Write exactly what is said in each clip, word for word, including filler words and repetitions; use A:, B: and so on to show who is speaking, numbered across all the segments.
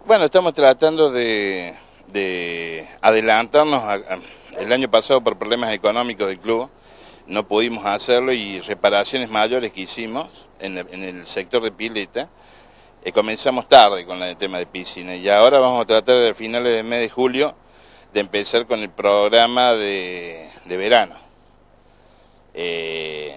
A: Bueno, estamos tratando de, de adelantarnos. A, a, el año pasado, por problemas económicos del club, no pudimos hacerlo, y reparaciones mayores que hicimos en, en el sector de pileta, eh, comenzamos tarde con el tema de piscina, y ahora vamos a tratar a finales del mes de julio de empezar con el programa de, de verano, eh,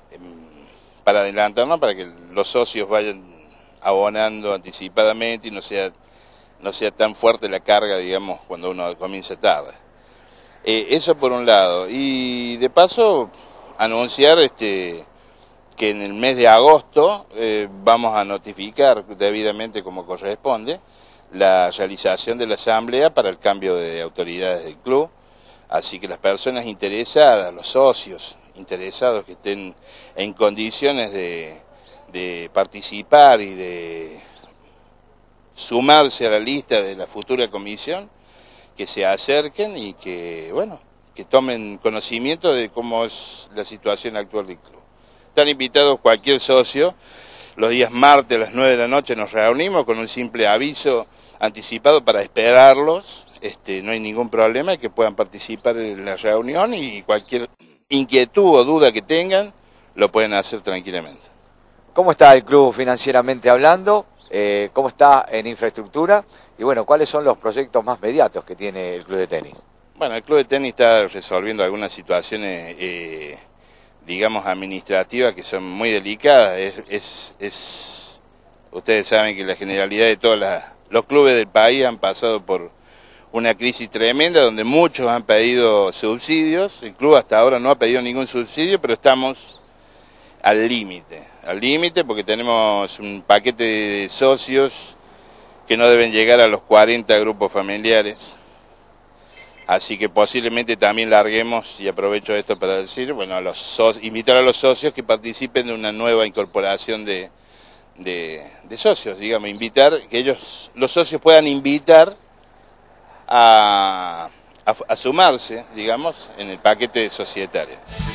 A: para adelantarnos, para que los socios vayan abonando anticipadamente y no sea, no sea tan fuerte la carga, digamos, cuando uno comienza tarde. Eh, eso por un lado, y de paso anunciar este, que en el mes de agosto eh, vamos a notificar debidamente, como corresponde, la realización de la asamblea para el cambio de autoridades del club, así que las personas interesadas, los socios interesados que estén en condiciones de, de participar y de sumarse a la lista de la futura comisión, que se acerquen y que, bueno, que tomen conocimiento de cómo es la situación actual del club. Están invitados cualquier socio. Los días martes a las nueve de la noche nos reunimos con un simple aviso anticipado para esperarlos. Este, no hay ningún problema, que puedan participar en la reunión, y cualquier inquietud o duda que tengan lo pueden hacer tranquilamente.
B: ¿Cómo está el club financieramente hablando? Eh, ¿Cómo está en infraestructura? Y bueno, ¿cuáles son los proyectos más mediatos que tiene el club de tenis?
A: Bueno, el club de tenis está resolviendo algunas situaciones, eh, digamos, administrativas, que son muy delicadas. Es, es, es, ustedes saben que la generalidad de todos las, los clubes del país han pasado por una crisis tremenda, donde muchos han pedido subsidios. El club hasta ahora no ha pedido ningún subsidio, pero estamos al límite, al límite porque tenemos un paquete de socios que no deben llegar a los cuarenta grupos familiares. Así que posiblemente también larguemos, y aprovecho esto para decir, bueno, a los socios, invitar a los socios que participen de una nueva incorporación de, de, de socios, digamos, invitar, que ellos, los socios puedan invitar a, a, a sumarse, digamos, en el paquete societario.